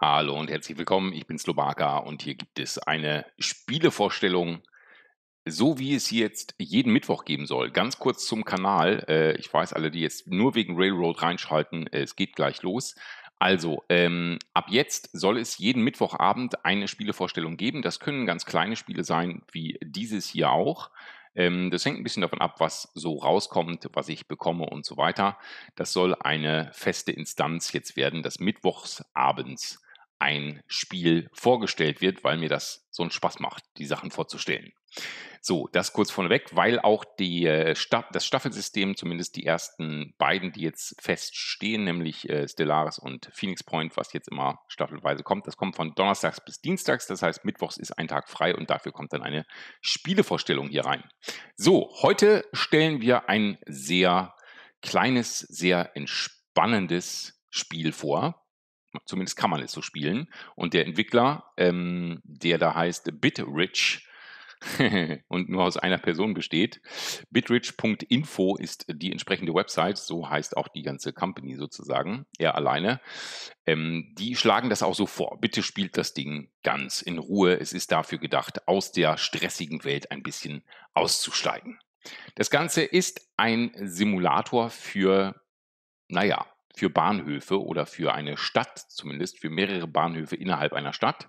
Hallo und herzlich willkommen. Ich bin Slobaka und hier gibt es eine Spielevorstellung, so wie es sie jetzt jeden Mittwoch geben soll. Ganz kurz zum Kanal. Ich weiß, alle, die jetzt nur wegen Railroad reinschalten, es geht gleich los. Also, ab jetzt soll es jeden Mittwochabend eine Spielevorstellung geben. Das können ganz kleine Spiele sein, wie dieses hier auch. Das hängt ein bisschen davon ab, was so rauskommt, was ich bekomme und so weiter. Das soll eine feste Instanz jetzt werden, dass mittwochsabends ein Spiel vorgestellt wird, weil mir das so einen Spaß macht, die Sachen vorzustellen. So, das kurz vorneweg, weil auch das Staffelsystem, zumindest die ersten beiden, die jetzt feststehen, nämlich Stellaris und Phoenix Point, was jetzt immer staffelweise kommt, das kommt von donnerstags bis dienstags, das heißt, mittwochs ist ein Tag frei und dafür kommt dann eine Spielevorstellung hier rein. So, heute stellen wir ein sehr kleines, sehr entspannendes Spiel vor. Zumindest kann man es so spielen. Und der Entwickler, der da heißt Bitrich und nur aus einer Person besteht. Bitrich.info ist die entsprechende Website, so heißt auch die ganze Company sozusagen, er alleine. Die schlagen das auch so vor. Bitte spielt das Ding ganz in Ruhe. Es ist dafür gedacht, aus der stressigen Welt ein bisschen auszusteigen. Das Ganze ist ein Simulator für, naja, für Bahnhöfe oder für eine Stadt zumindest, für mehrere Bahnhöfe innerhalb einer Stadt.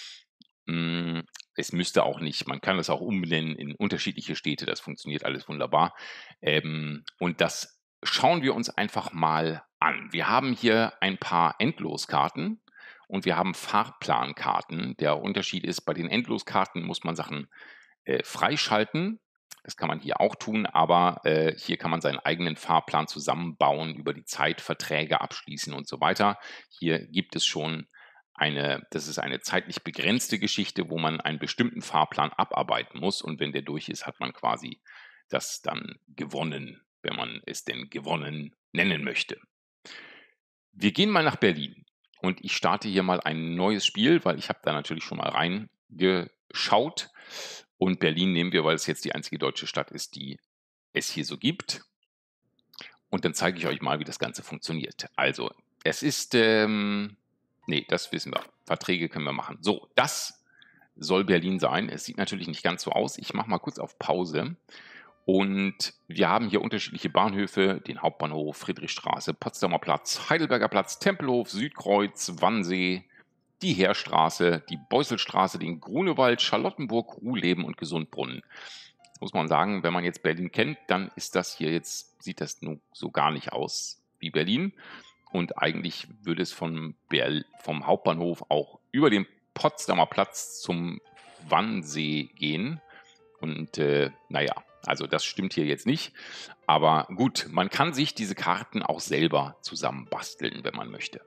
Es müsste auch nicht, man kann es auch umbenennen in unterschiedliche Städte, das funktioniert alles wunderbar. Und das schauen wir uns einfach mal an. Wir haben hier ein paar Endloskarten und wir haben Fahrplankarten. Der Unterschied ist, bei den Endloskarten muss man Sachen freischalten. Das kann man hier auch tun, aber hier kann man seinen eigenen Fahrplan zusammenbauen, über die Zeit Verträge abschließen und so weiter. Hier gibt es schon das ist eine zeitlich begrenzte Geschichte, wo man einen bestimmten Fahrplan abarbeiten muss und wenn der durch ist, hat man quasi das dann gewonnen, wenn man es denn gewonnen nennen möchte. Wir gehen mal nach Berlin und ich starte hier mal ein neues Spiel, weil ich habe da natürlich schon mal reingeschaut und Berlin nehmen wir, weil es jetzt die einzige deutsche Stadt ist, die es hier so gibt. Und dann zeige ich euch mal, wie das Ganze funktioniert. Also, es ist, nee, das wissen wir. Verträge können wir machen. So, das soll Berlin sein. Es sieht natürlich nicht ganz so aus. Ich mache mal kurz auf Pause. Und wir haben hier unterschiedliche Bahnhöfe, den Hauptbahnhof, Friedrichstraße, Potsdamer Platz, Heidelberger Platz, Tempelhof, Südkreuz, Wannsee, die Heerstraße, die Beuselstraße, den Grunewald, Charlottenburg, Ruhleben und Gesundbrunnen. Jetzt muss man sagen, wenn man jetzt Berlin kennt, dann ist das hier jetzt, sieht das nun so gar nicht aus wie Berlin. Und eigentlich würde es vom Hauptbahnhof auch über den Potsdamer Platz zum Wannsee gehen. Und naja, also das stimmt hier jetzt nicht. Aber gut, man kann sich diese Karten auch selber zusammenbasteln, wenn man möchte.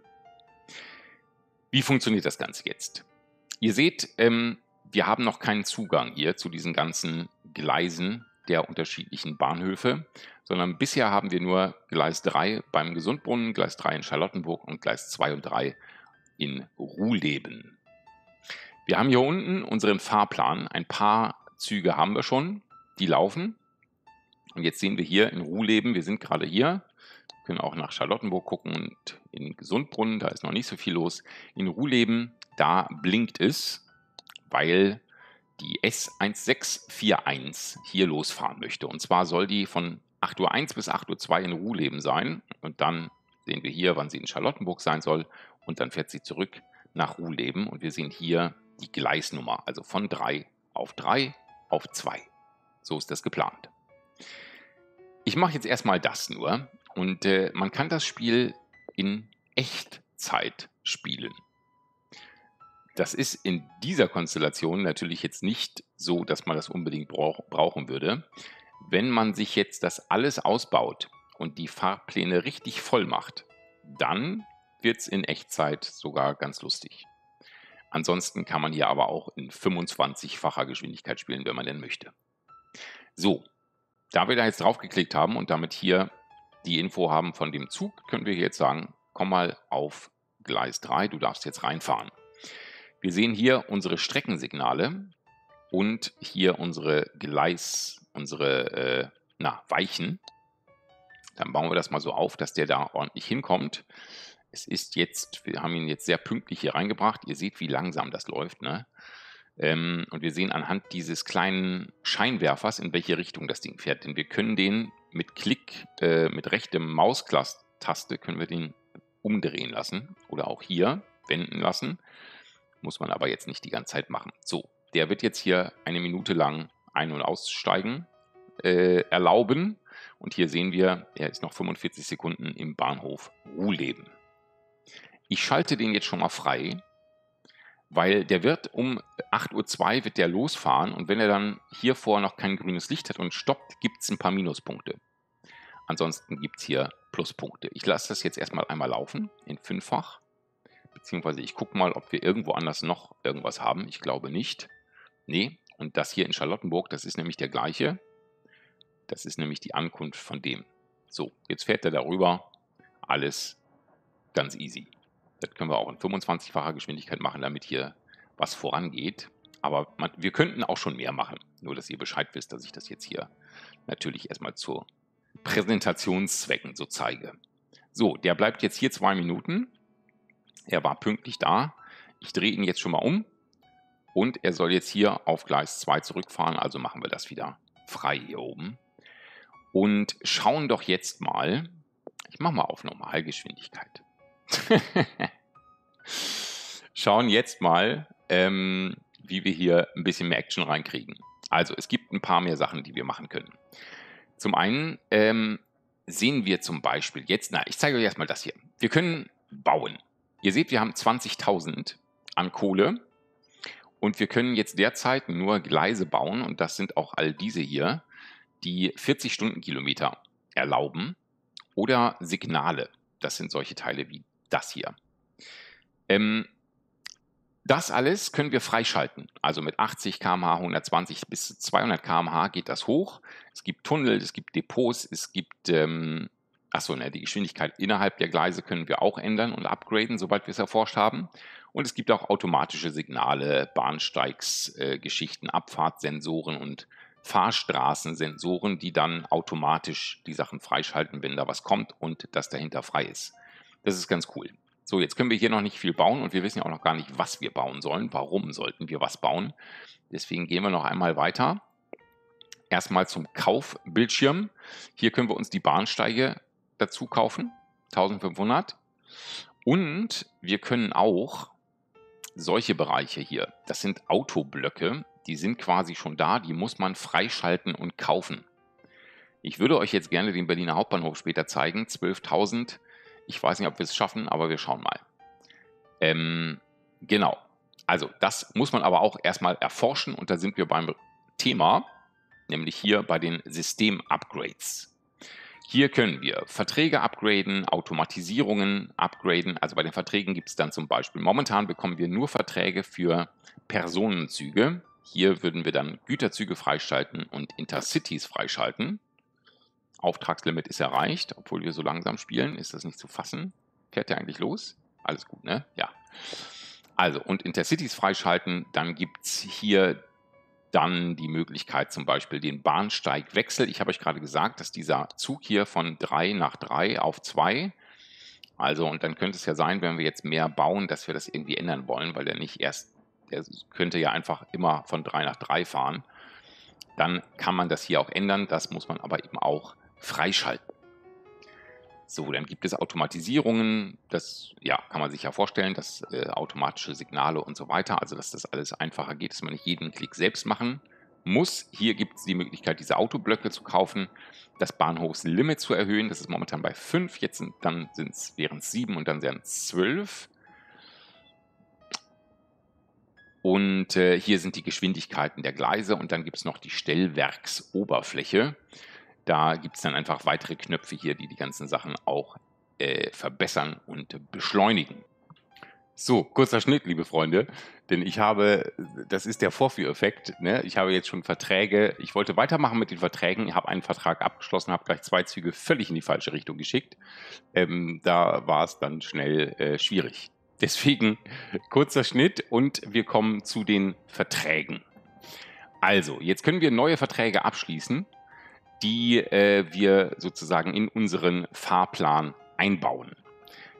Wie funktioniert das Ganze jetzt? Ihr seht, wir haben noch keinen Zugang hier zu diesen ganzen Gleisen der unterschiedlichen Bahnhöfe, sondern bisher haben wir nur Gleis 3 beim Gesundbrunnen, Gleis 3 in Charlottenburg und Gleis 2 und 3 in Ruhleben. Wir haben hier unten unseren Fahrplan. Ein paar Züge haben wir schon, die laufen. Und jetzt sehen wir hier in Ruhleben, wir sind gerade hier, können auch nach Charlottenburg gucken und in Gesundbrunnen, da ist noch nicht so viel los. In Ruhleben, da blinkt es, weil die S1641 hier losfahren möchte. Und zwar soll die von 8:01 Uhr bis 8:02 Uhr in Ruhleben sein. Und dann sehen wir hier, wann sie in Charlottenburg sein soll. Und dann fährt sie zurück nach Ruhleben. Und wir sehen hier die Gleisnummer, also von 3 auf 3 auf 2. So ist das geplant. Ich mache jetzt erstmal das nur. Und man kann das Spiel in Echtzeit spielen. Das ist in dieser Konstellation natürlich jetzt nicht so, dass man das unbedingt brauchen würde. Wenn man sich jetzt das alles ausbaut und die Fahrpläne richtig voll macht, dann wird es in Echtzeit sogar ganz lustig. Ansonsten kann man hier aber auch in 25-facher Geschwindigkeit spielen, wenn man denn möchte. So, da wir da jetzt draufgeklickt haben und damit hier die Info haben von dem Zug, können wir jetzt sagen, komm mal auf Gleis 3, du darfst jetzt reinfahren. Wir sehen hier unsere Streckensignale und hier unsere Weichen. Dann bauen wir das mal so auf, dass der da ordentlich hinkommt. wir haben ihn jetzt sehr pünktlich hier reingebracht. Ihr seht, wie langsam das läuft, ne? Und wir sehen anhand dieses kleinen Scheinwerfers, in welche Richtung das Ding fährt. Denn wir können den mit Klick, mit rechtem Maustaste, können wir den umdrehen lassen. Oder auch hier wenden lassen. Muss man aber jetzt nicht die ganze Zeit machen. So, der wird jetzt hier eine Minute lang ein- und aussteigen erlauben. Und hier sehen wir, er ist noch 45 Sekunden im Bahnhof Ruhleben. Ich schalte den jetzt schon mal frei, weil der wird um 8:02 Uhr wird der losfahren und wenn er dann hier vor noch kein grünes Licht hat und stoppt, gibt es ein paar Minuspunkte. Ansonsten gibt es hier Pluspunkte. Ich lasse das jetzt erstmal einmal laufen in 5-fach, beziehungsweise ich gucke mal, ob wir irgendwo anders noch irgendwas haben. Ich glaube nicht. Nee, und das hier in Charlottenburg, das ist nämlich der gleiche. Das ist nämlich die Ankunft von dem. So, jetzt fährt er darüber. Alles ganz easy. Das können wir auch in 25-facher Geschwindigkeit machen, damit hier was vorangeht. Aber wir könnten auch schon mehr machen. Nur, dass ihr Bescheid wisst, dass ich das jetzt hier natürlich erstmal zu Präsentationszwecken so zeige. So, der bleibt jetzt hier 2 Minuten. Er war pünktlich da. Ich drehe ihn jetzt schon mal um. Und er soll jetzt hier auf Gleis 2 zurückfahren. Also machen wir das wieder frei hier oben. Und schauen doch jetzt mal, ich mache mal auf Normalgeschwindigkeit. Schauen jetzt mal, wie wir hier ein bisschen mehr Action reinkriegen. Also es gibt ein paar mehr Sachen, die wir machen können. Zum einen sehen wir zum Beispiel jetzt, ich zeige euch erstmal das hier. Wir können bauen. Ihr seht, wir haben 20.000 an Kohle und wir können jetzt derzeit nur Gleise bauen und das sind auch all diese hier, die 40 Stundenkilometer erlauben oder Signale. Das sind solche Teile wie das hier. Das alles können wir freischalten. Also mit 80 km/h, 120 bis 200 km/h geht das hoch. Es gibt Tunnel, es gibt Depots, es gibt, die Geschwindigkeit innerhalb der Gleise können wir auch ändern und upgraden, sobald wir es erforscht haben. Und es gibt auch automatische Signale, Bahnsteigsgeschichten, Abfahrtssensoren und Fahrstraßensensoren, die dann automatisch die Sachen freischalten, wenn da was kommt und das dahinter frei ist. Das ist ganz cool. So, jetzt können wir hier noch nicht viel bauen und wir wissen ja auch noch gar nicht, was wir bauen sollen. Warum sollten wir was bauen? Deswegen gehen wir noch einmal weiter. Erstmal zum Kaufbildschirm. Hier können wir uns die Bahnsteige dazu kaufen, 1500. Und wir können auch solche Bereiche hier, das sind Autoblöcke, die sind quasi schon da, die muss man freischalten und kaufen. Ich würde euch jetzt gerne den Berliner Hauptbahnhof später zeigen, 12.000. Ich weiß nicht, ob wir es schaffen, aber wir schauen mal. Genau, also das muss man aber auch erstmal erforschen und da sind wir beim Thema, nämlich hier bei den System-Upgrades. Hier können wir Verträge upgraden, Automatisierungen upgraden. Also bei den Verträgen gibt es dann zum Beispiel, momentan bekommen wir nur Verträge für Personenzüge. Hier würden wir dann Güterzüge freischalten und Intercities freischalten. Auftragslimit ist erreicht, obwohl wir so langsam spielen. Ist das nicht zu fassen? Fährt der eigentlich los? Alles gut, ne? Ja. Also, und Intercities freischalten, dann gibt es hier dann die Möglichkeit zum Beispiel den Bahnsteigwechsel. Ich habe euch gerade gesagt, dass dieser Zug hier von 3 nach 3 auf 2, also und dann könnte es ja sein, wenn wir jetzt mehr bauen, dass wir das irgendwie ändern wollen, weil der könnte ja einfach immer von 3 nach 3 fahren. Dann kann man das hier auch ändern, das muss man aber eben auch freischalten. So, dann gibt es Automatisierungen, das kann man sich ja vorstellen, dass automatische Signale und so weiter, also dass das alles einfacher geht, dass man nicht jeden Klick selbst machen muss. Hier gibt es die Möglichkeit, diese Autoblöcke zu kaufen, das Bahnhofslimit zu erhöhen, das ist momentan bei 5, wären es 7 und dann wären es 12. Und hier sind die Geschwindigkeiten der Gleise und dann gibt es noch die Stellwerksoberfläche. Da gibt es dann einfach weitere Knöpfe hier, die die ganzen Sachen auch verbessern und beschleunigen. So, kurzer Schnitt, liebe Freunde, denn das ist der Vorführeffekt, ne? Ich habe jetzt schon Verträge, ich wollte weitermachen mit den Verträgen, habe einen Vertrag abgeschlossen, habe gleich 2 Züge völlig in die falsche Richtung geschickt. Da war es dann schnell schwierig. Deswegen kurzer Schnitt und wir kommen zu den Verträgen. Also, jetzt können wir neue Verträge abschließen, die wir sozusagen in unseren Fahrplan einbauen.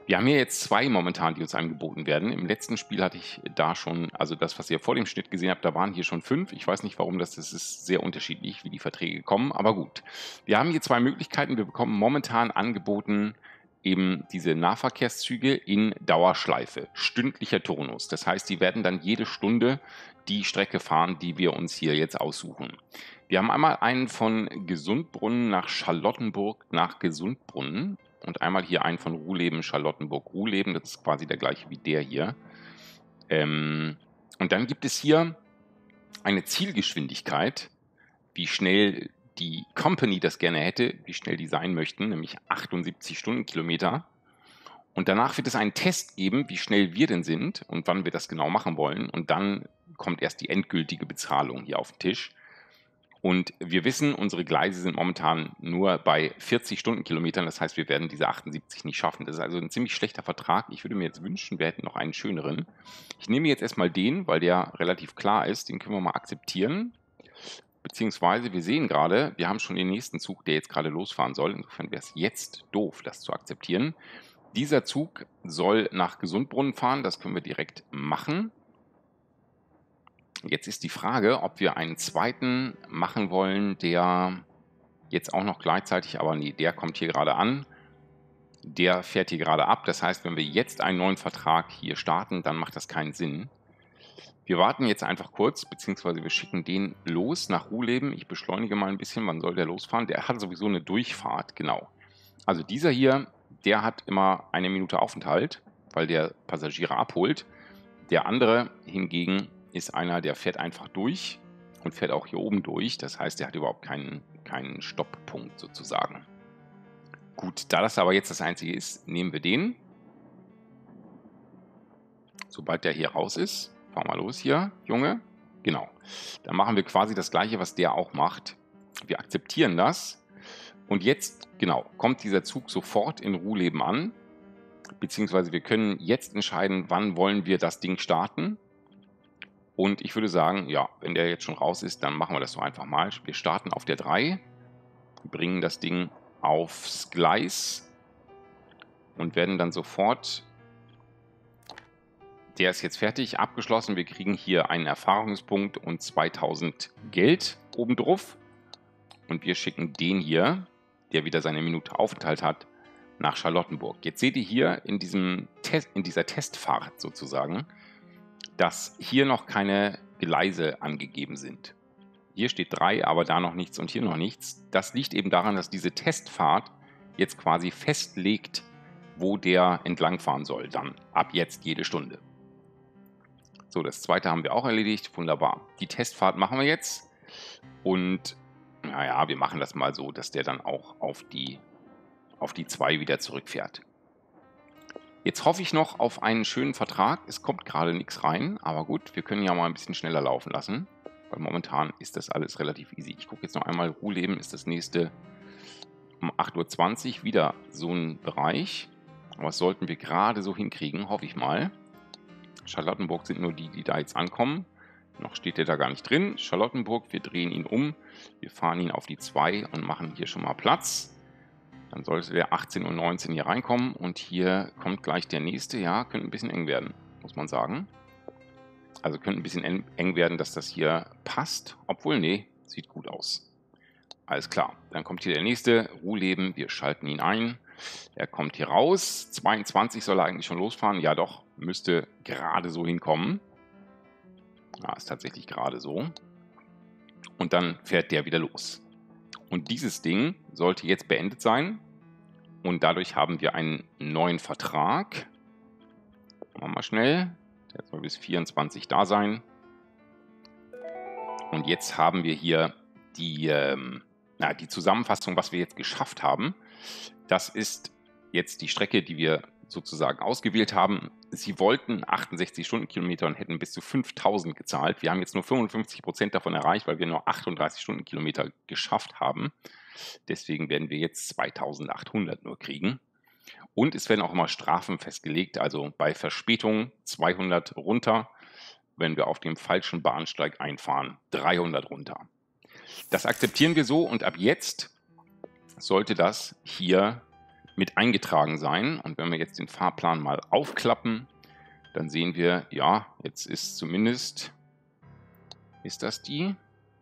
Wir haben hier jetzt 2 momentan, die uns angeboten werden. Im letzten Spiel hatte ich da schon, also das, was ihr vor dem Schnitt gesehen habt, da waren hier schon 5. Ich weiß nicht, warum das ist sehr unterschiedlich, wie die Verträge kommen, aber gut. Wir haben hier 2 Möglichkeiten. Wir bekommen momentan angeboten eben diese Nahverkehrszüge in Dauerschleife, stündlicher Turnus. Das heißt, die werden dann jede Stunde die Strecke fahren, die wir uns hier jetzt aussuchen. Wir haben einmal einen von Gesundbrunnen nach Charlottenburg nach Gesundbrunnen. Und einmal hier einen von Ruhleben, Charlottenburg-Ruhleben. Das ist quasi der gleiche wie der hier. Und dann gibt es hier eine Zielgeschwindigkeit, wie schnell die Company das gerne hätte, wie schnell die sein möchten, nämlich 78 Stundenkilometer. Und danach wird es einen Test geben, wie schnell wir denn sind und wann wir das genau machen wollen. Und dann kommt erst die endgültige Bezahlung hier auf den Tisch. Und wir wissen, unsere Gleise sind momentan nur bei 40 Stundenkilometern. Das heißt, wir werden diese 78 nicht schaffen. Das ist also ein ziemlich schlechter Vertrag. Ich würde mir jetzt wünschen, wir hätten noch einen schöneren. Ich nehme jetzt erstmal den, weil der relativ klar ist. Den können wir mal akzeptieren. Beziehungsweise wir sehen gerade, wir haben schon den nächsten Zug, der jetzt gerade losfahren soll. Insofern wäre es jetzt doof, das zu akzeptieren. Dieser Zug soll nach Gesundbrunnen fahren. Das können wir direkt machen. Jetzt ist die Frage, ob wir einen zweiten machen wollen, der jetzt auch noch gleichzeitig, aber nee, der kommt hier gerade an. Der fährt hier gerade ab. Das heißt, wenn wir jetzt einen neuen Vertrag hier starten, dann macht das keinen Sinn. Wir warten jetzt einfach kurz, beziehungsweise wir schicken den los nach Ruhleben. Ich beschleunige mal ein bisschen, wann soll der losfahren? Der hat sowieso eine Durchfahrt, genau. Also dieser hier, der hat immer 1 Minute Aufenthalt, weil der Passagiere abholt. Der andere hingegen ist einer, der fährt einfach durch und fährt auch hier oben durch. Das heißt, der hat überhaupt keinen Stopppunkt sozusagen. Gut, da das aber jetzt das einzige ist, nehmen wir den. Sobald der hier raus ist, fahr mal los hier, Junge. Genau, dann machen wir quasi das gleiche, was der auch macht. Wir akzeptieren das. Und jetzt, genau, kommt dieser Zug sofort in Ruhleben an. Beziehungsweise wir können jetzt entscheiden, wann wollen wir das Ding starten. Und ich würde sagen, ja, wenn der jetzt schon raus ist, dann machen wir das so einfach mal. Wir starten auf der 3, bringen das Ding aufs Gleis und werden dann sofort, der ist jetzt fertig, abgeschlossen. Wir kriegen hier einen Erfahrungspunkt und 2000 Geld obendrauf. Und wir schicken den hier, der wieder seine Minute Aufenthalt hat, nach Charlottenburg. Jetzt seht ihr hier in dieser Testfahrt sozusagen, dass hier noch keine Gleise angegeben sind. Hier steht 3, aber da noch nichts und hier noch nichts. Das liegt eben daran, dass diese Testfahrt jetzt quasi festlegt, wo der entlangfahren soll, dann ab jetzt jede Stunde. So, das zweite haben wir auch erledigt, wunderbar. Die Testfahrt machen wir jetzt und naja, wir machen das mal so, dass der dann auch auf die 2 wieder zurückfährt. Jetzt hoffe ich noch auf einen schönen Vertrag. Es kommt gerade nichts rein, aber gut, wir können ja mal ein bisschen schneller laufen lassen, weil momentan ist das alles relativ easy. Ich gucke jetzt noch einmal, Ruhleben ist das nächste um 8:20 Uhr, wieder so ein Bereich. Aber das sollten wir gerade so hinkriegen, hoffe ich mal. Charlottenburg sind nur die, die da jetzt ankommen. Noch steht der da gar nicht drin. Charlottenburg, wir drehen ihn um. Wir fahren ihn auf die 2 und machen hier schon mal Platz. Dann sollte der 18:19 Uhr hier reinkommen und hier kommt gleich der nächste. Ja, könnte ein bisschen eng werden, muss man sagen. Also könnte ein bisschen eng werden, dass das hier passt. Obwohl, nee, sieht gut aus. Alles klar, dann kommt hier der nächste. Ruhleben, wir schalten ihn ein. Er kommt hier raus. 22 soll er eigentlich schon losfahren. Ja doch, müsste gerade so hinkommen. Ja, ist tatsächlich gerade so. Und dann fährt der wieder los. Und dieses Ding sollte jetzt beendet sein. Und dadurch haben wir einen neuen Vertrag. Machen wir mal schnell. Der soll bis 24 da sein. Und jetzt haben wir hier die Zusammenfassung, was wir jetzt geschafft haben. Das ist jetzt die Strecke, die wir sozusagen ausgewählt haben. Sie wollten 68 Stundenkilometer und hätten bis zu 5.000 gezahlt. Wir haben jetzt nur 55% davon erreicht, weil wir nur 38 Stundenkilometer geschafft haben. Deswegen werden wir jetzt 2.800 nur kriegen. Und es werden auch immer Strafen festgelegt, also bei Verspätung 200 runter, wenn wir auf dem falschen Bahnsteig einfahren, 300 runter. Das akzeptieren wir so und ab jetzt sollte das hier mit eingetragen sein. Und wenn wir jetzt den Fahrplan mal aufklappen, dann sehen wir, ja, jetzt ist zumindest, ist das die?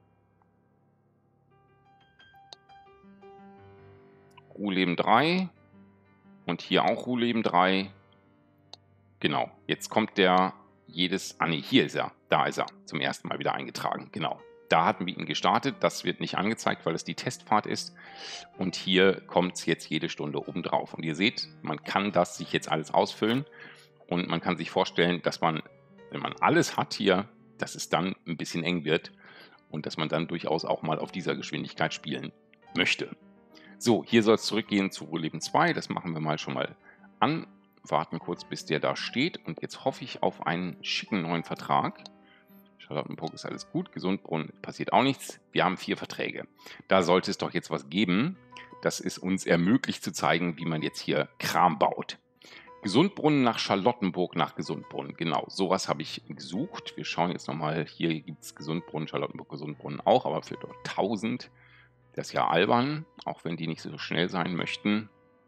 Ruhleben 3 und hier auch Ruhleben 3. Genau, jetzt kommt der hier ist er, da ist er, zum ersten Mal wieder eingetragen, genau. Da hatten wir ihn gestartet, das wird nicht angezeigt, weil es die Testfahrt ist. Und hier kommt es jetzt jede Stunde oben drauf. Und ihr seht, man kann das sich jetzt alles ausfüllen und man kann sich vorstellen, dass man, wenn man alles hat hier, dass es dann ein bisschen eng wird und dass man dann durchaus auch mal auf dieser Geschwindigkeit spielen möchte. So, hier soll es zurückgehen zu Ruhleben 2, das machen wir mal schon mal an. Warten kurz, bis der da steht. Und jetzt hoffe ich auf einen schicken neuen Vertrag. Charlottenburg ist alles gut. Gesundbrunnen passiert auch nichts. Wir haben 4 Verträge. Da sollte es doch jetzt was geben, das es uns ermöglicht zu zeigen, wie man jetzt hier Kram baut. Gesundbrunnen nach Charlottenburg nach Gesundbrunnen. Genau, sowas habe ich gesucht. Wir schauen jetzt nochmal. Hier gibt es Gesundbrunnen, Charlottenburg, Gesundbrunnen auch, aber für 1000. Das ist ja albern, auch wenn die nicht so schnell sein möchten.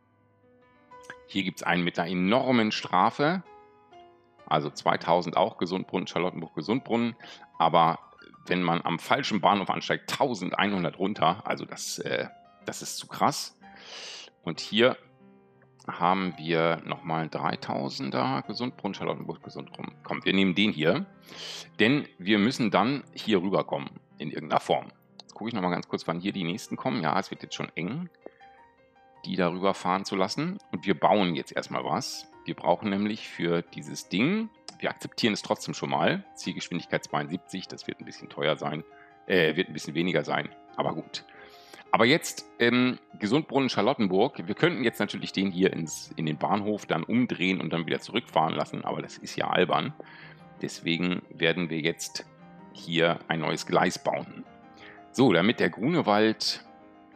Hier gibt es einen mit einer enormen Strafe, also 2000 auch Gesundbrunnen, Charlottenburg, Gesundbrunnen, aber wenn man am falschen Bahnhof ansteigt, 1100 runter, also das ist zu krass. Und hier haben wir nochmal 3000er Gesundbrunnen, Charlottenburg, Gesundbrunnen. Komm, wir nehmen den hier, denn wir müssen dann hier rüberkommen, in irgendeiner Form. Jetzt gucke ich nochmal ganz kurz, wann hier die nächsten kommen. Ja, es wird jetzt schon eng, die darüber fahren zu lassen. Und wir bauen jetzt erstmal was. Wir brauchen nämlich für dieses Ding, wir akzeptieren es trotzdem schon mal, Zielgeschwindigkeit 72, das wird ein bisschen teuer sein, wird ein bisschen weniger sein, aber gut. Aber jetzt Gesundbrunnen, Charlottenburg, wir könnten jetzt natürlich den hier in den Bahnhof dann umdrehen und dann wieder zurückfahren lassen, aber das ist ja albern. Deswegen werden wir jetzt hier ein neues Gleis bauen. So, damit der Grunewald...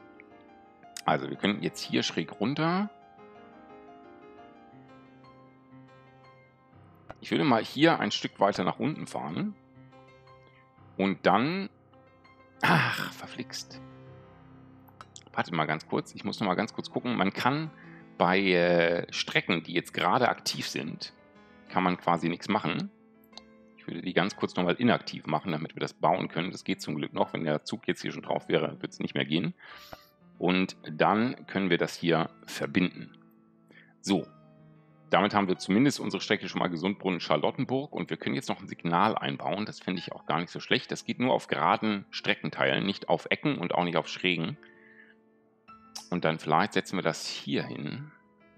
Also wir können jetzt hier schräg runter. Ich würde mal hier ein Stück weiter nach unten fahren. Und dann... Ach, verflixt. Wartet mal ganz kurz. Ich muss noch mal ganz kurz gucken. Man kann bei Strecken, die jetzt gerade aktiv sind, kann man quasi nichts machen. Ich würde die ganz kurz nochmal inaktiv machen, damit wir das bauen können. Das geht zum Glück noch. Wenn der Zug jetzt hier schon drauf wäre, würde es nicht mehr gehen. Und dann können wir das hier verbinden. So, damit haben wir zumindest unsere Strecke schon mal Gesundbrunnen, Charlottenburg. Und wir können jetzt noch ein Signal einbauen. Das finde ich auch gar nicht so schlecht. Das geht nur auf geraden Streckenteilen, nicht auf Ecken und auch nicht auf schrägen. Und dann vielleicht setzen wir das hier hin.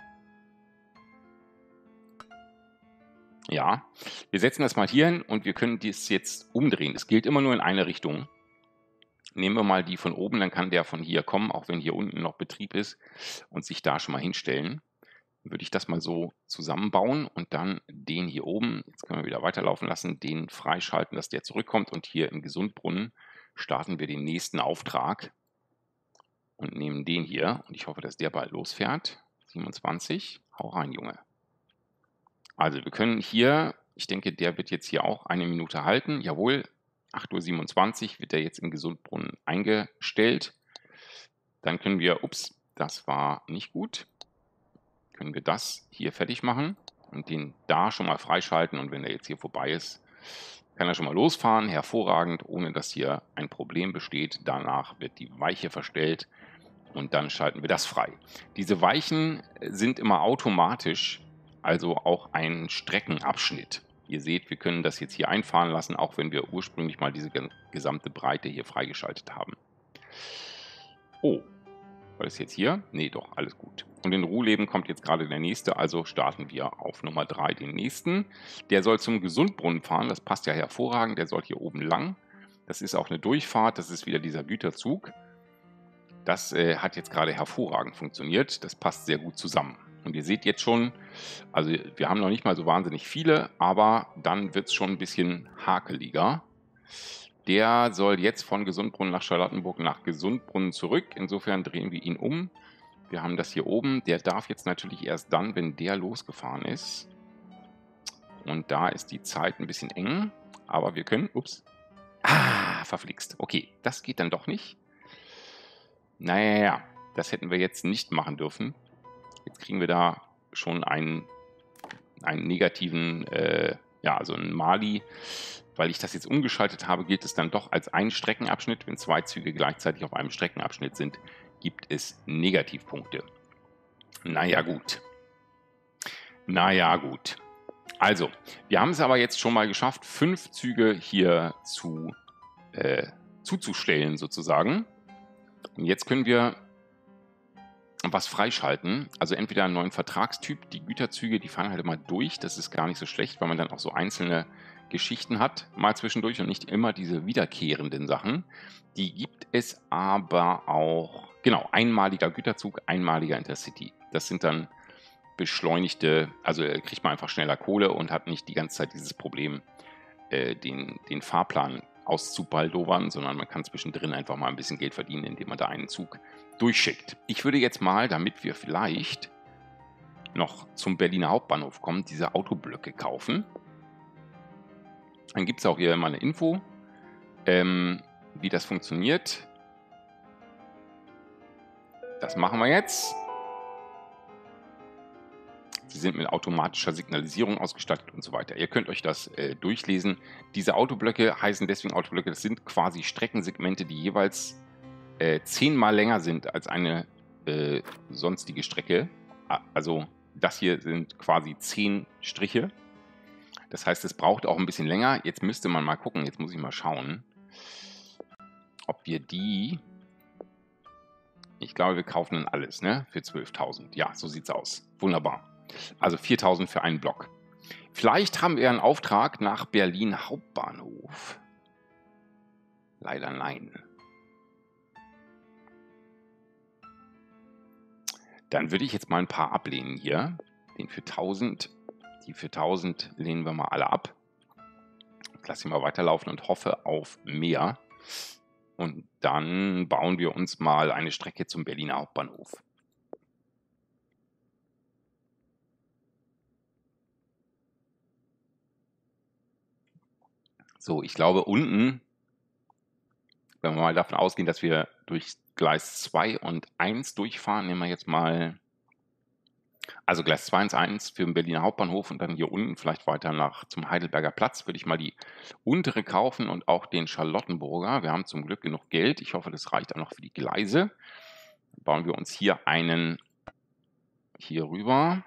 Ja, wir setzen das mal hier hin und wir können das jetzt umdrehen. Es gilt immer nur in eine Richtung. Nehmen wir mal die von oben, dann kann der von hier kommen, auch wenn hier unten noch Betrieb ist, und sich da schon mal hinstellen. Dann würde ich das mal so zusammenbauen und dann den hier oben, jetzt können wir wieder weiterlaufen lassen, den freischalten, dass der zurückkommt. Und hier im Gesundbrunnen starten wir den nächsten Auftrag und nehmen den hier. Und ich hoffe, dass der bald losfährt. 27, hau rein, Junge. Also wir können hier, ich denke, der wird jetzt hier auch 1 Minute halten. Jawohl. 8:27 Uhr wird er jetzt im Gesundbrunnen eingestellt. Dann können wir, ups, das war nicht gut, können wir das hier fertig machen und den da schon mal freischalten. Und wenn er jetzt hier vorbei ist, kann er schon mal losfahren. Hervorragend, ohne dass hier ein Problem besteht. Danach wird die Weiche verstellt und dann schalten wir das frei. Diese Weichen sind immer automatisch, also auch ein Streckenabschnitt. Ihr seht, wir können das jetzt hier einfahren lassen, auch wenn wir ursprünglich mal diese gesamte Breite hier freigeschaltet haben. Oh, war das jetzt hier? Nee, doch, alles gut. Und in Ruhleben kommt jetzt gerade der nächste, also starten wir auf Nummer 3 den nächsten. Der soll zum Gesundbrunnen fahren, das passt ja hervorragend, der soll hier oben lang. Das ist auch eine Durchfahrt, das ist wieder dieser Güterzug. Das hat jetzt gerade hervorragend funktioniert, das passt sehr gut zusammen. Und ihr seht jetzt schon, also wir haben noch nicht mal so wahnsinnig viele, aber dann wird es schon ein bisschen hakeliger. Der soll jetzt von Gesundbrunnen nach Charlottenburg nach Gesundbrunnen zurück. Insofern drehen wir ihn um. Wir haben das hier oben. Der darf jetzt natürlich erst dann, wenn der losgefahren ist. Und da ist die Zeit ein bisschen eng. Aber wir können, ups, verflixt. Okay, das geht dann doch nicht. Naja, das hätten wir jetzt nicht machen dürfen. Jetzt kriegen wir da schon einen negativen, ja, also einen Mali. Weil ich das jetzt umgeschaltet habe, gilt es dann doch als ein Streckenabschnitt. Wenn 2 Züge gleichzeitig auf einem Streckenabschnitt sind, gibt es Negativpunkte. Naja, gut. Naja, gut. Also, wir haben es aber jetzt schon mal geschafft, 5 Züge hier zuzustellen sozusagen. Und jetzt können wir was freischalten. Also entweder einen neuen Vertragstyp, die Güterzüge, die fahren halt immer durch. Das ist gar nicht so schlecht, weil man dann auch so einzelne Geschichten hat, mal zwischendurch und nicht immer diese wiederkehrenden Sachen. Die gibt es aber auch, genau, einmaliger Güterzug, einmaliger Intercity. Das sind dann beschleunigte, also kriegt man einfach schneller Kohle und hat nicht die ganze Zeit dieses Problem, den Fahrplan auszubaldowern, sondern man kann zwischendrin einfach mal ein bisschen Geld verdienen, indem man da einen Zug durchschickt. Ich würde jetzt mal, damit wir vielleicht noch zum Berliner Hauptbahnhof kommen, diese Autoblöcke kaufen. Dann gibt es auch hier mal eine Info, wie das funktioniert. Das machen wir jetzt. Sie sind mit automatischer Signalisierung ausgestattet und so weiter. Ihr könnt euch das durchlesen. Diese Autoblöcke heißen deswegen Autoblöcke. Das sind quasi Streckensegmente, die jeweils 10-mal länger sind als eine sonstige Strecke. Also das hier sind quasi 10 Striche. Das heißt, es braucht auch ein bisschen länger. Jetzt müsste man mal gucken. Jetzt muss ich mal schauen, ob wir die... Ich glaube, wir kaufen dann alles, ne? Für 12.000. Ja, so sieht's aus. Wunderbar. Also 4.000 für einen Block. Vielleicht haben wir einen Auftrag nach Berlin Hauptbahnhof. Leider nein. Dann würde ich jetzt mal ein paar ablehnen hier. Den für 1.000, die für 1.000 lehnen wir mal alle ab. Ich lasse ihn mal weiterlaufen und hoffe auf mehr. Und dann bauen wir uns mal eine Strecke zum Berliner Hauptbahnhof. So, ich glaube unten, wenn wir mal davon ausgehen, dass wir durch Gleis 2 und 1 durchfahren, nehmen wir jetzt mal, also Gleis 2 und 1 für den Berliner Hauptbahnhof und dann hier unten vielleicht weiter zum Heidelberger Platz, würde ich mal die untere kaufen und auch den Charlottenburger. Wir haben zum Glück genug Geld. Ich hoffe, das reicht auch noch für die Gleise. Dann bauen wir uns hier einen hier rüber.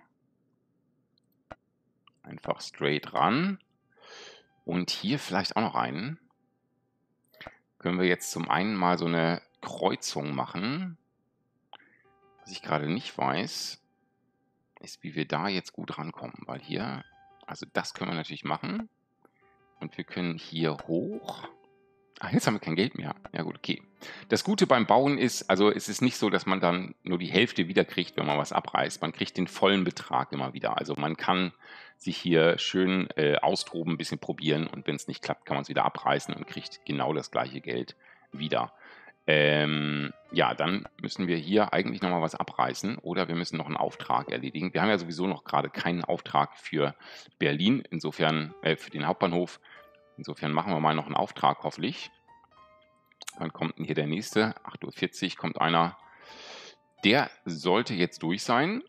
Einfach straight ran. Und hier vielleicht auch noch einen. Können wir jetzt zum einen mal so eine Kreuzung machen. Was ich gerade nicht weiß, ist, wie wir da jetzt gut rankommen. Weil hier, also das können wir natürlich machen. Und wir können hier hoch. Ach, jetzt haben wir kein Geld mehr. Ja gut, okay. Das Gute beim Bauen ist, also es ist nicht so, dass man dann nur die Hälfte wieder kriegt, wenn man was abreißt. Man kriegt den vollen Betrag immer wieder. Also man kann sich hier schön austoben, ein bisschen probieren und wenn es nicht klappt, kann man es wieder abreißen und kriegt genau das gleiche Geld wieder. Ja, dann müssen wir hier eigentlich nochmal was abreißen oder wir müssen noch einen Auftrag erledigen. Wir haben ja sowieso noch gerade keinen Auftrag für Berlin, insofern für den Hauptbahnhof. Insofern machen wir mal noch einen Auftrag, hoffentlich. Wann kommt denn hier der nächste? 8:40 Uhr kommt einer. Der sollte jetzt durch sein.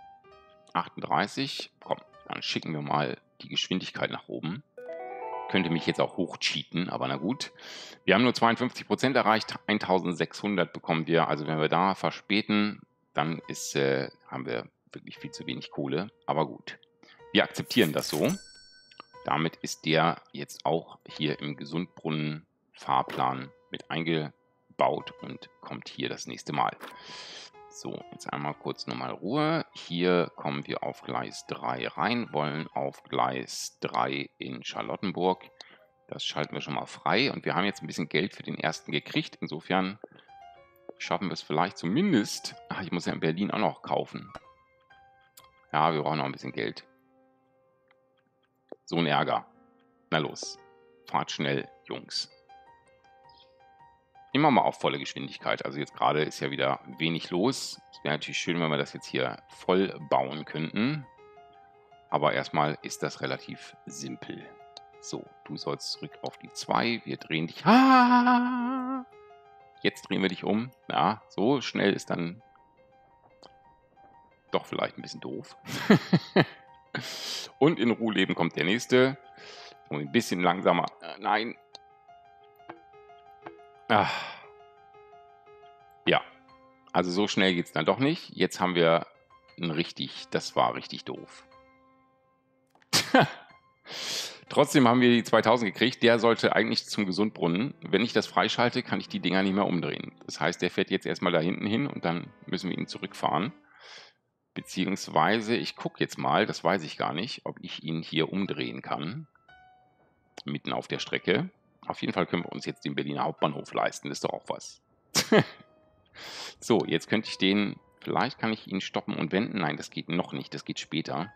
38. Komm, dann schicken wir mal die Geschwindigkeit nach oben. Könnte mich jetzt auch hochcheaten, aber na gut. Wir haben nur 52% erreicht. 1.600 bekommen wir. Also wenn wir da verspäten, dann haben wir wirklich viel zu wenig Kohle. Aber gut. Wir akzeptieren das so. Damit ist der jetzt auch hier im Gesundbrunnen-Fahrplan mit eingebaut und kommt hier das nächste Mal. So, jetzt einmal kurz nochmal Ruhe. Hier kommen wir auf Gleis 3 rein, wollen auf Gleis 3 in Charlottenburg. Das schalten wir schon mal frei und wir haben jetzt ein bisschen Geld für den ersten gekriegt. Insofern schaffen wir es vielleicht zumindest. Ach, ich muss ja in Berlin auch noch kaufen. Ja, wir brauchen noch ein bisschen Geld. So ein Ärger. Na los, fahrt schnell, Jungs. Immer mal auf volle Geschwindigkeit. Also jetzt gerade ist ja wieder wenig los. Es wäre natürlich schön, wenn wir das jetzt hier voll bauen könnten. Aber erstmal ist das relativ simpel. So, du sollst zurück auf die 2. Wir drehen dich. Ah! Jetzt drehen wir dich um. Ja, so schnell ist dann Doch vielleicht ein bisschen doof. Und in Ruhleben kommt der nächste. Und ein bisschen langsamer. Nein. Ach. Ja. Also so schnell geht es dann doch nicht. Jetzt haben wir das war richtig doof. Trotzdem haben wir die 2000 gekriegt. Der sollte eigentlich zum Gesundbrunnen. Wenn ich das freischalte, kann ich die Dinger nicht mehr umdrehen. Das heißt, der fährt jetzt erstmal da hinten hin und dann müssen wir ihn zurückfahren. Beziehungsweise, ich gucke jetzt mal, das weiß ich gar nicht, ob ich ihn hier umdrehen kann. Mitten auf der Strecke. Auf jeden Fall können wir uns jetzt den Berliner Hauptbahnhof leisten. Das ist doch auch was. So, jetzt könnte ich den... Vielleicht kann ich ihn stoppen und wenden. Nein, das geht noch nicht. Das geht später.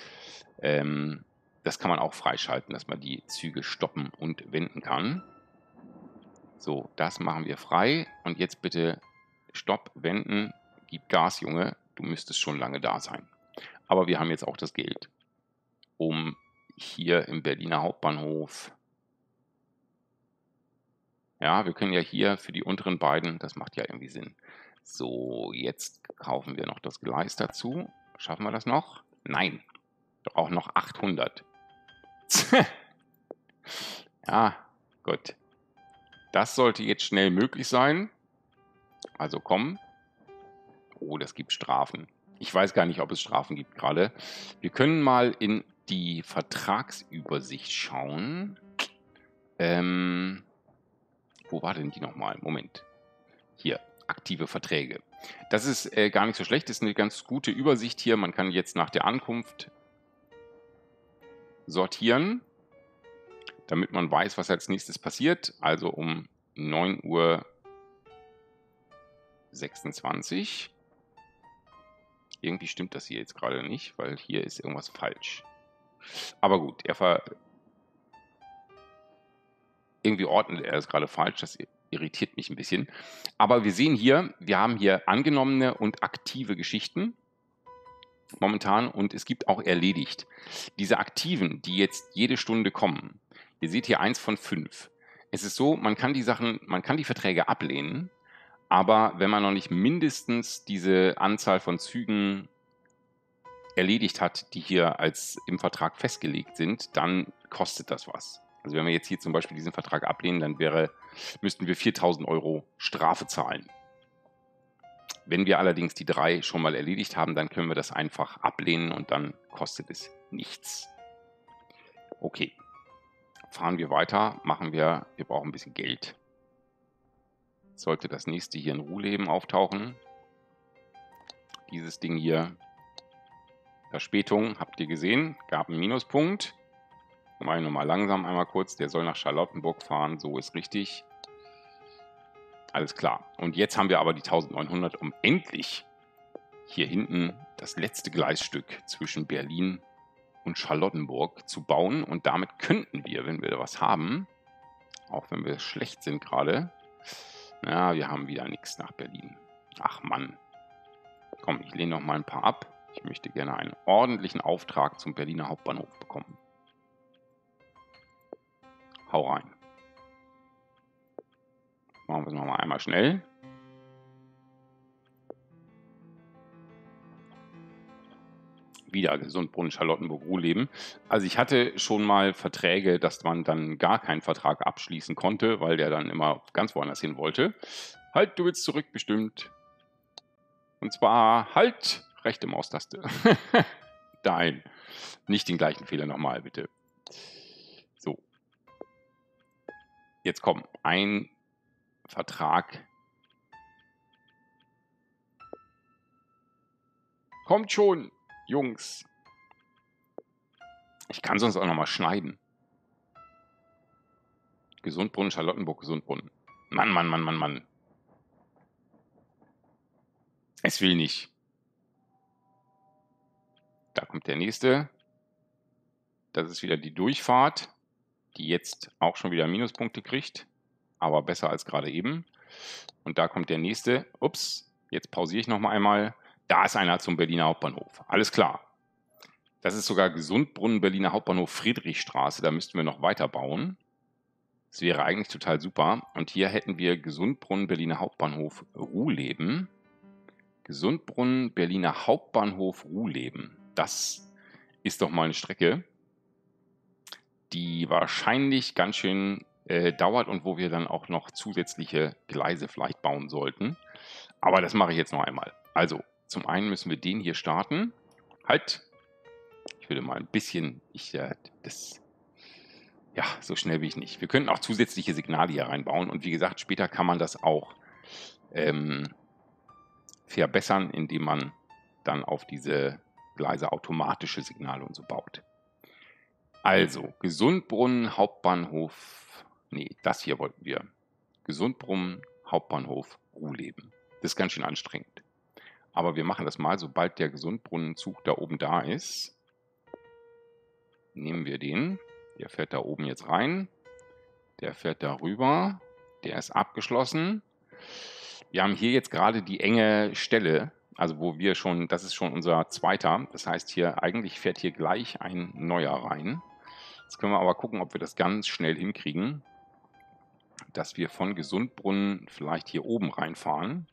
Das kann man auch freischalten, dass man die Züge stoppen und wenden kann. So, das machen wir frei. Und jetzt bitte Stopp, wenden. Gib Gas, Junge. Du müsstest schon lange da sein. Aber wir haben jetzt auch das Geld, um hier im Berliner Hauptbahnhof... Ja, wir können ja hier für die unteren beiden, das macht ja irgendwie Sinn. So, jetzt kaufen wir noch das Gleis dazu. Schaffen wir das noch? Nein, auch noch 800. Ja, gut. Das sollte jetzt schnell möglich sein. Also komm. Oh, das gibt Strafen. Ich weiß gar nicht, ob es Strafen gibt gerade. Wir können mal in die Vertragsübersicht schauen. Wo war denn die nochmal? Moment. Hier, aktive Verträge. Das ist gar nicht so schlecht. Das ist eine ganz gute Übersicht hier. Man kann jetzt nach der Ankunft sortieren, damit man weiß, was als nächstes passiert. Also um 9:26 Uhr. Irgendwie stimmt das hier jetzt gerade nicht, weil hier ist irgendwas falsch. Aber gut, irgendwie ordnet er es gerade falsch. Das irritiert mich ein bisschen. Aber wir sehen hier, wir haben hier angenommene und aktive Geschichten momentan und es gibt auch erledigt. Diese aktiven, die jetzt jede Stunde kommen, ihr seht hier 1 von 5. Es ist so, man kann die Verträge ablehnen, aber wenn man noch nicht mindestens diese Anzahl von Zügen erledigt hat, die hier als im Vertrag festgelegt sind, dann kostet das was. Also wenn wir jetzt hier zum Beispiel diesen Vertrag ablehnen, dann müssten wir 4.000 € Strafe zahlen. Wenn wir allerdings die 3 schon mal erledigt haben, dann können wir das einfach ablehnen und dann kostet es nichts. Okay, fahren wir weiter, wir brauchen ein bisschen Geld. Sollte das nächste hier in Ruhleben auftauchen. Dieses Ding hier, Verspätung, habt ihr gesehen, gab einen Minuspunkt. Mache ich nochmal langsam einmal kurz, der soll nach Charlottenburg fahren, so ist richtig. Alles klar. Und jetzt haben wir aber die 1900, um endlich hier hinten das letzte Gleisstück zwischen Berlin und Charlottenburg zu bauen. Und damit könnten wir, wenn wir da was haben, auch wenn wir schlecht sind gerade, ja, wir haben wieder nichts nach Berlin. Ach Mann. Komm, ich lehne noch mal ein paar ab. Ich möchte gerne einen ordentlichen Auftrag zum Berliner Hauptbahnhof bekommen. Hau rein. Machen wir es nochmal einmal schnell. Wieder Gesundbrunnen, Charlottenburg, Ruhleben. Also ich hatte schon mal Verträge, dass man dann gar keinen Vertrag abschließen konnte, weil der dann immer ganz woanders hin wollte. Halt, du willst zurück, bestimmt. Und zwar halt, rechte Maustaste. Nein, nicht den gleichen Fehler nochmal, bitte. So. Jetzt komm, ein Vertrag. Kommt schon, Jungs. Ich kann sonst auch nochmal schneiden. Gesundbrunnen, Charlottenburg, Gesundbrunnen. Mann, Mann, Mann, Mann, Mann. Es will nicht. Da kommt der nächste. Das ist wieder die Durchfahrt, die jetzt auch schon wieder Minuspunkte kriegt. Aber besser als gerade eben. Und da kommt der nächste. Ups, jetzt pausiere ich nochmal einmal. Da ist einer zum Berliner Hauptbahnhof. Alles klar. Das ist sogar Gesundbrunnen, Berliner Hauptbahnhof, Friedrichstraße. Da müssten wir noch weiter bauen. Das wäre eigentlich total super. Und hier hätten wir Gesundbrunnen, Berliner Hauptbahnhof, Ruhleben. Gesundbrunnen, Berliner Hauptbahnhof, Ruhleben. Das ist doch mal eine Strecke, die wahrscheinlich ganz schön dauert und wo wir dann auch noch zusätzliche Gleise vielleicht bauen sollten. Aber das mache ich jetzt noch einmal. Also, zum einen müssen wir den hier starten. Halt! Ich würde mal ein bisschen... Ja, so schnell wie ich nicht. Wir könnten auch zusätzliche Signale hier reinbauen. Und wie gesagt, später kann man das auch verbessern, indem man dann auf diese Gleise automatische Signale und so baut. Also, Gesundbrunnen, Hauptbahnhof, nee, das hier wollten wir. Gesundbrunnen, Hauptbahnhof, Ruhleben. Das ist ganz schön anstrengend. Aber wir machen das mal, sobald der Gesundbrunnenzug da oben da ist. Nehmen wir den. Der fährt da oben jetzt rein. Der fährt da rüber. Der ist abgeschlossen. Wir haben hier jetzt gerade die enge Stelle, also wo wir schon, das ist schon unser zweiter. Das heißt, hier eigentlich fährt hier gleich ein neuer rein. Jetzt können wir aber gucken, ob wir das ganz schnell hinkriegen, dass wir von Gesundbrunnen vielleicht hier oben reinfahren.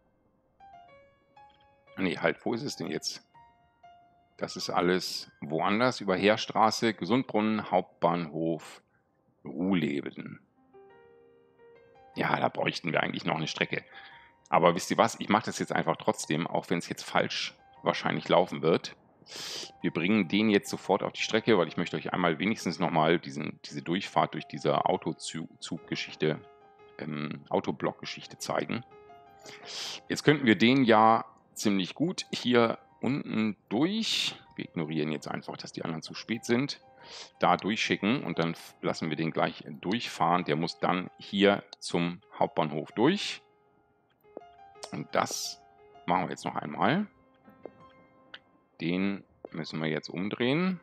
Nee, halt, wo ist es denn jetzt? Das ist alles woanders, über Heerstraße, Gesundbrunnen, Hauptbahnhof, Ruhleben. Ja, da bräuchten wir eigentlich noch eine Strecke. Aber wisst ihr was, ich mache das jetzt einfach trotzdem, auch wenn es jetzt falsch wahrscheinlich laufen wird. Wir bringen den jetzt sofort auf die Strecke, weil ich möchte euch einmal wenigstens nochmal diese Durchfahrt durch diese Autozuggeschichte, Autoblock-Geschichte zeigen. Jetzt könnten wir den ja ziemlich gut hier unten durch, wir ignorieren jetzt einfach, dass die anderen zu spät sind, da durchschicken und dann lassen wir den gleich durchfahren. Der muss dann hier zum Hauptbahnhof durch. Und das machen wir jetzt noch einmal. Den müssen wir jetzt umdrehen.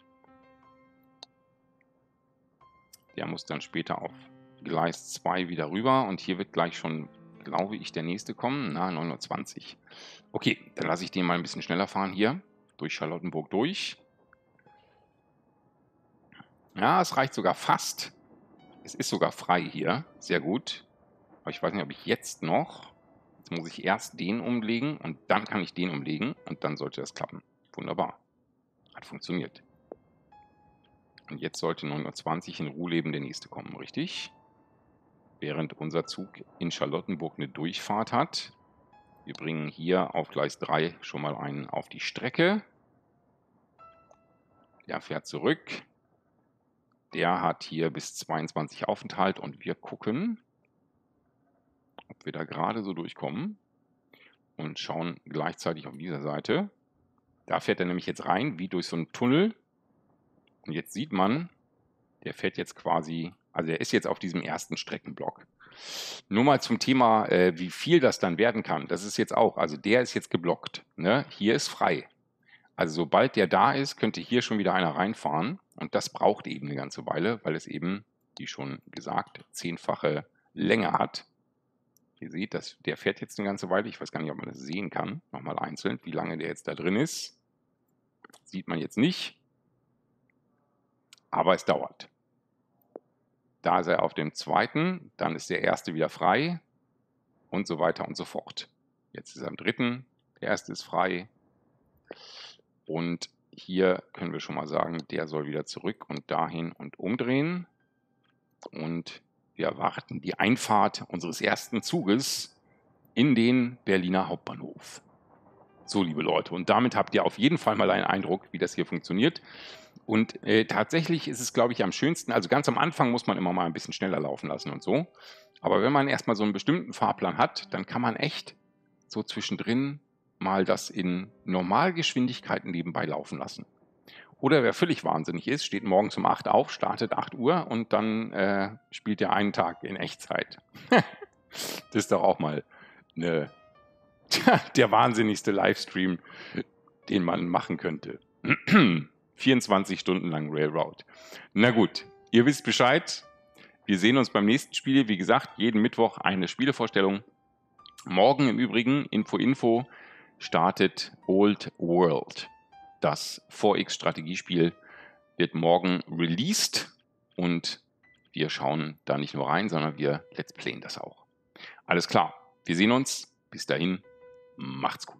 Der muss dann später auf Gleis 2 wieder rüber. Und hier wird gleich schon, glaube ich, der nächste kommen. Na, 920. Okay, dann lasse ich den mal ein bisschen schneller fahren hier. Durch Charlottenburg durch. Ja, es reicht sogar fast. Es ist sogar frei hier. Sehr gut. Aber ich weiß nicht, ob ich jetzt noch... Jetzt muss ich erst den umlegen und dann kann ich den umlegen und dann sollte das klappen. Wunderbar. Hat funktioniert. Und jetzt sollte 920 in Ruhleben der nächste kommen, richtig? Während unser Zug in Charlottenburg eine Durchfahrt hat. Wir bringen hier auf Gleis 3 schon mal einen auf die Strecke. Der fährt zurück. Der hat hier bis 22 Aufenthalt und wir gucken, ob wir da gerade so durchkommen und schauen gleichzeitig auf dieser Seite. Da fährt er nämlich jetzt rein, wie durch so einen Tunnel. Und jetzt sieht man, der fährt jetzt quasi, also er ist jetzt auf diesem ersten Streckenblock. Nur mal zum Thema, wie viel das dann werden kann. Das ist jetzt auch, also der ist jetzt geblockt. Ne? Hier ist frei. Also sobald der da ist, könnte hier schon wieder einer reinfahren. Und das braucht eben eine ganze Weile, weil es eben, wie schon gesagt, 10-fache Länge hat. Ihr seht, der fährt jetzt eine ganze Weile. Ich weiß gar nicht, ob man das sehen kann. Nochmal einzeln, wie lange der jetzt da drin ist. Sieht man jetzt nicht. Aber es dauert. Da ist er auf dem zweiten, dann ist der erste wieder frei und so weiter und so fort. Jetzt ist er am dritten, der erste ist frei. Und hier können wir schon mal sagen, der soll wieder zurück und dahin und umdrehen. Und wir erwarten die Einfahrt unseres ersten Zuges in den Berliner Hauptbahnhof. So, liebe Leute, und damit habt ihr auf jeden Fall mal einen Eindruck, wie das hier funktioniert. Und tatsächlich ist es, glaube ich, am schönsten, also ganz am Anfang muss man immer mal ein bisschen schneller laufen lassen und so. Aber wenn man erstmal so einen bestimmten Fahrplan hat, dann kann man echt so zwischendrin mal das in Normalgeschwindigkeiten nebenbei laufen lassen. Oder wer völlig wahnsinnig ist, steht morgens um 8 auf, startet 8 Uhr und dann spielt er einen Tag in Echtzeit. Das ist doch auch mal der wahnsinnigste Livestream, den man machen könnte. 24 Stunden lang Railroad. Na gut, ihr wisst Bescheid. Wir sehen uns beim nächsten Spiel. Wie gesagt, jeden Mittwoch eine Spielevorstellung. Morgen im Übrigen, Info, startet Old World. Das 4X-Strategiespiel wird morgen released und wir schauen da nicht nur rein, sondern wir let's playen das auch. Alles klar, wir sehen uns. Bis dahin. Macht's gut.